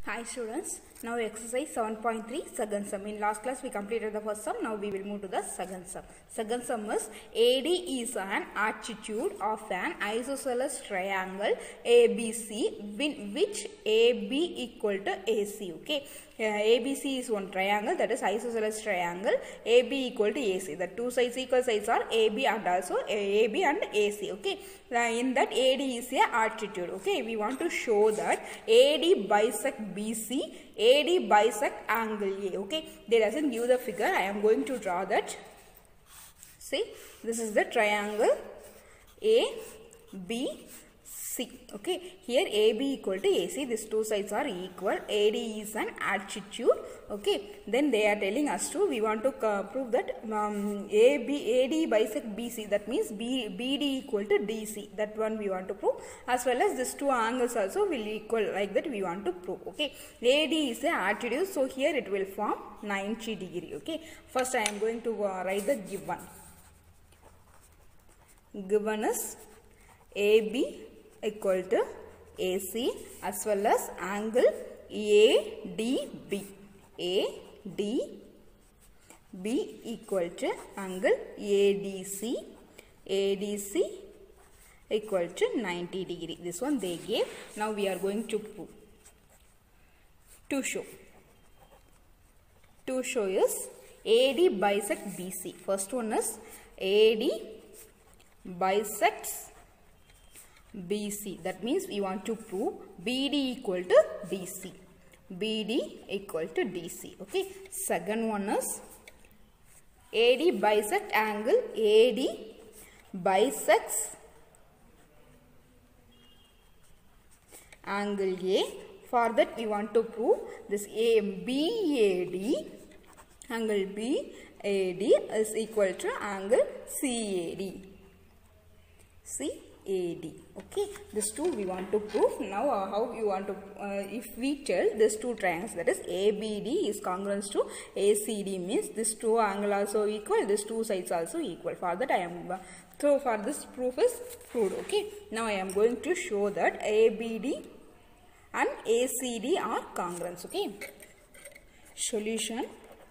Hi students, now exercise 7.3 second sum. In last class we completed the first sum, now we will move to the second sum. Second sum is AD is an attitude of an isosceles triangle ABC in which AB equal to AC. Okay, ABC is one triangle, that is isosceles triangle. AB equal to AC. The two sides equal sides are AB and also AB and AC. Okay, in that AD is a attitude. Okay, we want to show that AD bisect BC, AD bisect angle A. Okay, they doesn't give the figure. I am going to draw that. See, this is the triangle ABC. Okay, here AB equal to AC. These two sides are equal. AD is an attitude. Okay, then they are telling us to, we want to prove that AD bisect BC. That means BD equal to DC. That one we want to prove. As well as these two angles also will equal, like that we want to prove. Okay, AD is an attitude. So here it will form 90 degree. Okay, first I am going to write the given. Given is AB equal to AC as well as angle ADB. ADB equal to angle ADC. ADC equal to 90 degree. This one they gave. Now we are going to prove. To show is AD bisect BC. First one is AD bisects BC. That means we want to prove BD equal to DC. BD equal to DC. Okay. Second one is AD bisect angle AD bisects angle A. For that we want to prove this BAD, angle BAD is equal to angle CAD. CAD. Okay, this two we want to prove. Now how you want to, if we tell these two triangles, that is ABD is congruent to ACD, means this two angle also equal, these two sides also equal. For that I am, so for this proof is proved. Okay, now I am going to show that ABD and ACD are congruent. Okay, solution.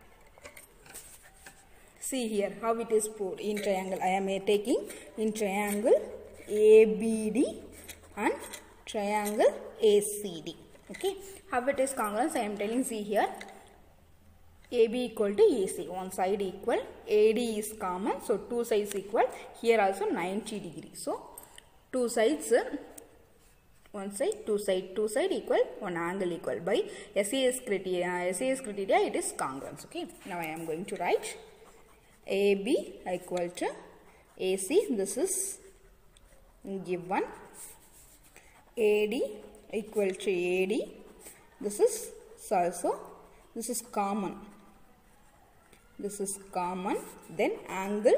See here how it is proved in triangle. I am taking in triangle ABD and triangle ACD. Okay, how it is congruent I am telling. See here, AB equal to AC, one side equal, AD is common, so two sides equal. Here also 90 degrees. So two sides, one side, two side equal, one angle equal. By SAS criteria it is congruent. Okay, now I am going to write AB equal to AC. This is given. AD equal to AD. This is also, this is common. This is common. Then angle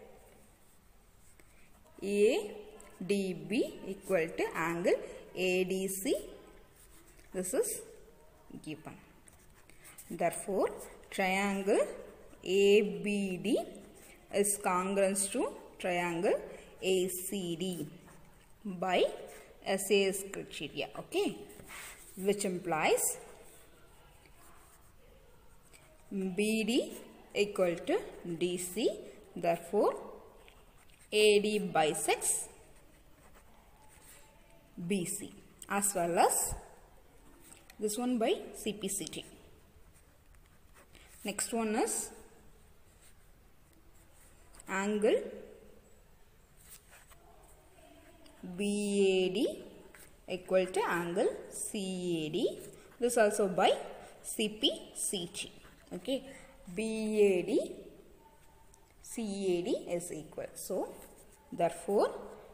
ADB equal to angle ADC. This is given. Therefore, triangle ABD is congruent to triangle ACD by SAS criteria. Okay, which implies BD equal to DC. Therefore, AD bisects BC, as well as this one by CPCT. Next one is angle BAD equal to angle CAD. This also by CPCT. Okay, BAD CAD is equal. So therefore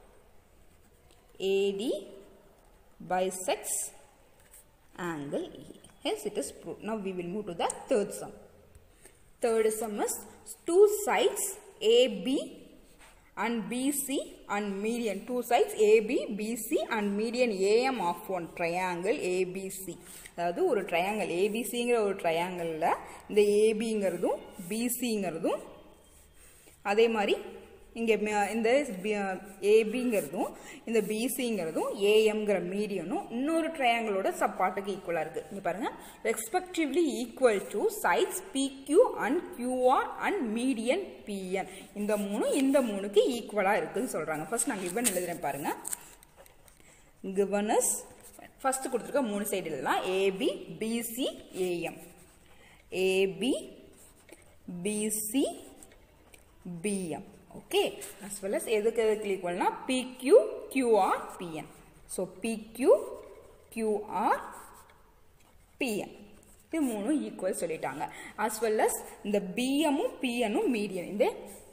AD bisects angle E. Hence it is proved. Now we will move to the third sum. Third sum is two sides AB and BC and median. Two sides AB, BC and median AM of one triangle ABC. அதாவது ஒரு triangle ABCங்கிற ஒரு triangleல இந்த ABங்கிறதும் BCங்கிறதும் அதே மாதிரி இங்கே இந்த ஏபிங்கிறதும் இந்த பிசிங்கிறதும் ஏஎம்ங்கிற மீடியனும் இன்னொரு ட்ரையாங்கிளோட சப்பார்ட்டுக்கு ஈக்குவலாக இருக்குது. இங்கே பாருங்கள், respectively equal to sides PQ and QR and median PN. இந்த மூணுக்கு ஈக்குவலாக இருக்குதுன்னு சொல்கிறாங்க. ஃபர்ஸ்ட் நான் கிவன் எழுதுகிறேன் பாருங்கள். கிவன் இஸ் ஃபர்ஸ்ட் கொடுத்துருக்க 3 சைடு எழுதலாம். AB BC AM, AB BC BM. Okay, as well as எதுக்கு equal na PQ, QR, PN. So PQ, QR, PN. இது மூணும் equal சொல்லிட்டாங்க. As well as இந்த BM உம் PN உம் median. இந்த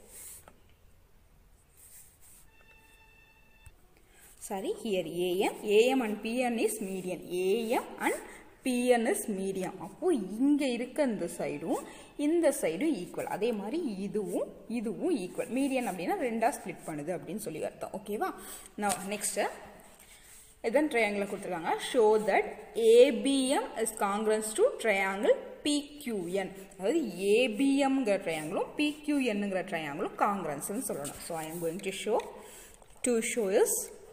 sorry, here AM and PN is median. AM and PN is median. அப்போ இங்க இருக்க இந்த சைடும் இந்த சைடும் ஈக்குவல். அதே மாதிரி இதுவும் ஈக்குவல். மீடியன் அப்படின்னா ரெண்டா ஸ்ப்ளிட் பண்ணுது அப்படின்னு சொல்லி அர்த்தம். ஓகேவா? now next இதான் ட்ரையாங்கிள் கொடுத்துருக்காங்க. show that ABM is congruent to triangle PQN. அதாவது ABMங்கிற ட்ரையாங்கிளும் PQNங்கிற ட்ரையாங்கிளும் காங்கிரன்ஸ்னு சொல்லணும். so I am going to show is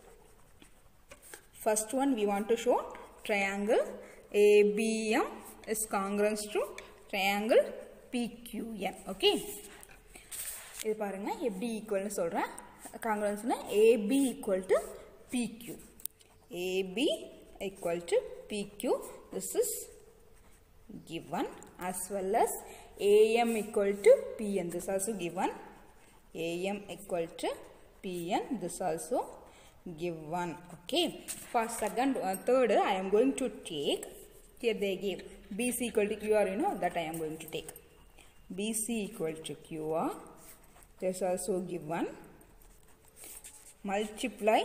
first one we want to show triangle ABM is congruent to triangle PQN. Okay, இது பாருங்க எப்படி ஈக்குவல்னு சொல்றேன். காங்கிரன்ஸ்னா AB equal to PQ, AB equal to PQ. this is given, as well as AM equal to PN. this also given. AM equal to PN. this also given. Okay, for second third I am going to take, here they gave BC equal to QR, you know, that I am going to take. BC equal to QR, this also given. Multiply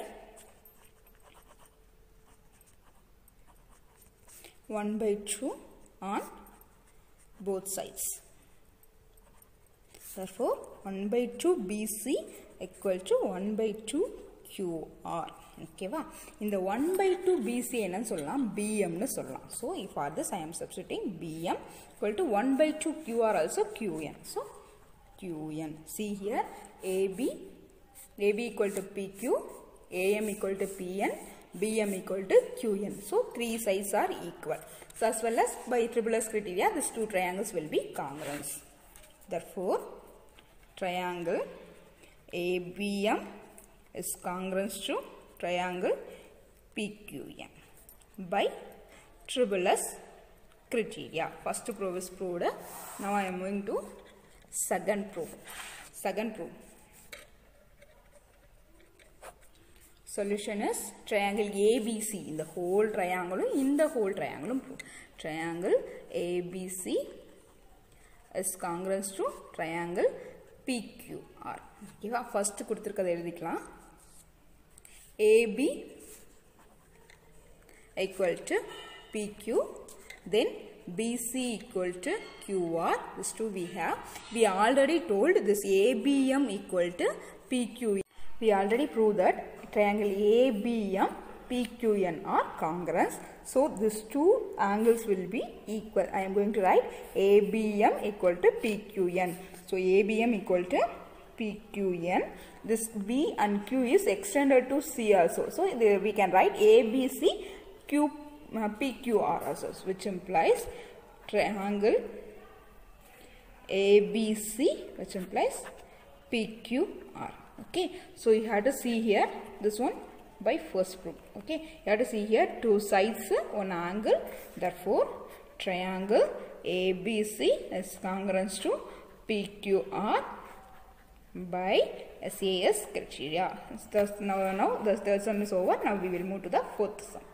1/2 on both sides. Therefore 1/2 BC equal to 1/2 QR. ஓகேவா? இந்த 1/2 BC என்னன்னு சொல்லலாம்? BM னு சொல்லலாம். so for this I am substituting BM equal to 1/2 QR also QN. so QN. see here AB equal to PQ, AM equal to PN, BM equal to QN. so 3 sides are equal. so as well as by triple S criteria these two triangles will be congruent. therefore triangle ABM is congruent to triangle PQN by triple S criteria. First proof is proved. Now I am going to second proof. Solution is triangle ABC. In the whole triangle prove. Triangle ABC is congruent to triangle PQR. Okay, first கொடுத்திருக்கிறது எழுதிக்கலாம். AB equal to PQ, then BC equal to QR. This two we have. We already told this ABM equal to PQ. We already proved that triangle ABM PQN are congruent. So these two angles will be equal. I am going to write ABM equal to PQN. So ABM equal to PQN. This B and Q is extended to C also. So we can write ABC PQR also, which implies triangle ABC, which implies PQR. Okay, so you have to see here this one by first proof. Okay, you have to see here two sides, one angle. Therefore triangle ABC is congruent to PQR by SAS criteria. Now the third sum is over. Now we will move to the fourth sum.